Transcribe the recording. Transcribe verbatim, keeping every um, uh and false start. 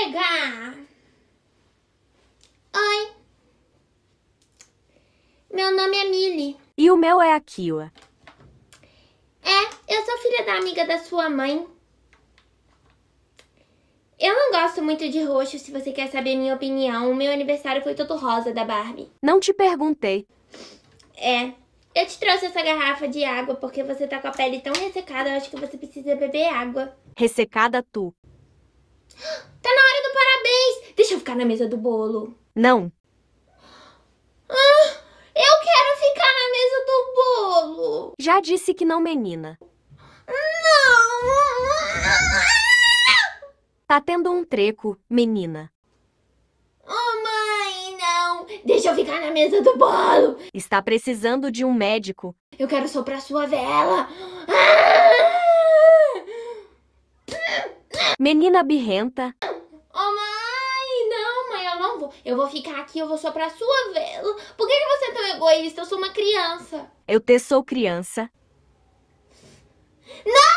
pegar. Oi. Meu nome é Millie. E o meu é Akila. É, eu sou filha da amiga da sua mãe. Eu não gosto muito de roxo, se você quer saber minha opinião. O meu aniversário foi todo rosa da Barbie. Não te perguntei. É, eu te trouxe essa garrafa de água porque você tá com a pele tão ressecada, eu acho que você precisa beber água. Ressecada tu. Tá na hora do parabéns! Deixa eu ficar na mesa do bolo. Não. Ah, eu quero ficar na mesa do bolo. Já disse que não, menina. Não! Tá tendo um treco, menina. Oh, mãe, não! Deixa eu ficar na mesa do bolo! Está precisando de um médico. Eu quero soprar sua vela! Ah! Menina birrenta. Oh, mãe! Não, mãe, eu não vou. Eu vou ficar aqui, eu vou soprar sua vela. Por que, que você é tão egoísta? Eu sou uma criança. Eu te sou criança. Não!